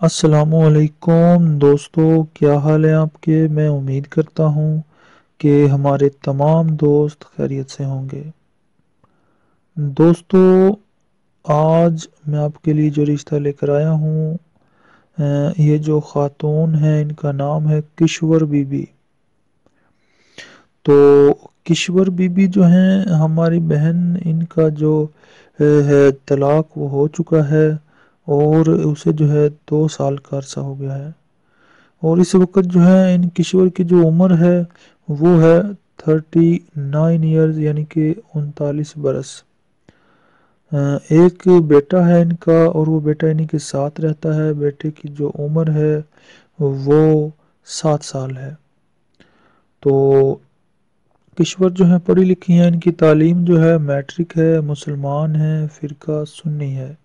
السلام علیکم دوستو، کیا حال ہے آپ کے؟ میں امید کرتا ہوں کہ ہمارے تمام دوست خیریت سے ہوں گے۔ دوستو، آج میں آپ کے لیے جو رشتہ لے کر آیا ہوں، یہ جو خاتون ہے ان کا نام ہے کشور بی بی۔ تو کشور بی بی جو ہیں ہماری بہن، ان کا جو ہے طلاق وہ ہو چکا ہے، اور اسے جو ہے 2 سال کا عرصہ ہو گیا ہے۔ اور اس وقت جو ہے ان کشور کی جو عمر ہے وہ ہے 39 ایئرز، یعنی کہ 39 برس۔ ایک بیٹا ہے ان کا، اور وہ بیٹا انہی کے ساتھ رہتا ہے۔ بیٹے کی جو عمر ہے وہ 7 سال ہے۔ تو کشور جو ہیں پڑھی لکھی ہیں، ان کی تعلیم جو ہے میٹرک ہے، مسلمان ہیں، فرقہ سنی ہے۔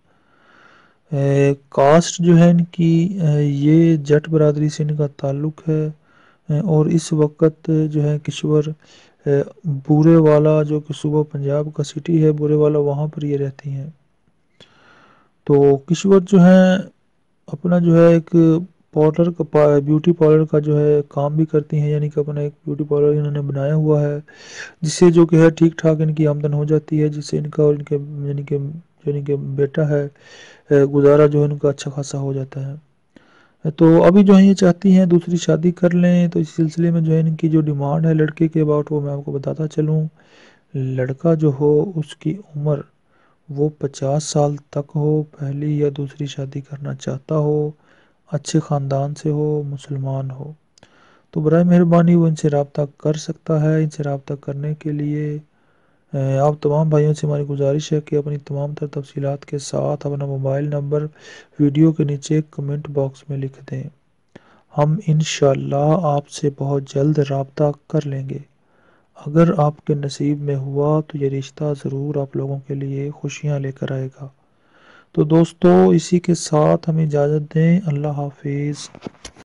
کاسٹ جو ہے ان کی یہ جٹ برادری سے ان کا تعلق ہے۔ اور اس وقت جو ہے کشور بورے والا، جو کہ صوبہ پنجاب کا سٹی ہے بورے والا، وہاں پر یہ رہتی ہیں۔ تو کشور جو ہیں اپنا جو ہے ایک پارلر کا بیوٹی پارلر کا جو ہے کام بھی کرتی ہیں، یعنی کہ اپنا ایک بیوٹی پارلر انہوں نے بنایا ہوا ہے، جس سے جو کہ ہے ٹھیک ٹھاک ان کی آمدن ہو جاتی ہے، جس سے ان کا اور ان کے یعنی کہ بیٹا ہے، گزارا جو ہے ان کا اچھا خاصا ہو جاتا ہے۔ تو ابھی جو ہے یہ چاہتی ہیں دوسری شادی کر لیں، تو اس سلسلے میں جو ہے ان کی جو ڈیمانڈ ہے لڑکے کے اباؤٹ، وہ میں آپ کو بتاتا چلوں۔ لڑکا جو ہو اس کی عمر وہ 50 سال تک ہو، پہلی یا دوسری شادی کرنا چاہتا ہو، اچھے خاندان سے ہو، مسلمان ہو، تو برائے مہربانی وہ ان سے رابطہ کر سکتا ہے۔ ان سے رابطہ کرنے کے لیے آپ تمام بھائیوں سے ہماری گزارش ہے کہ اپنی تمام تر تفصیلات کے ساتھ اپنا موبائل نمبر ویڈیو کے نیچے کمنٹ باکس میں لکھ دیں۔ ہم انشاءاللہ آپ سے بہت جلد رابطہ کر لیں گے۔ اگر آپ کے نصیب میں ہوا تو یہ رشتہ ضرور آپ لوگوں کے لیے خوشیاں لے کر آئے گا۔ تو دوستو، اسی کے ساتھ ہمیں اجازت دیں۔ اللہ حافظ۔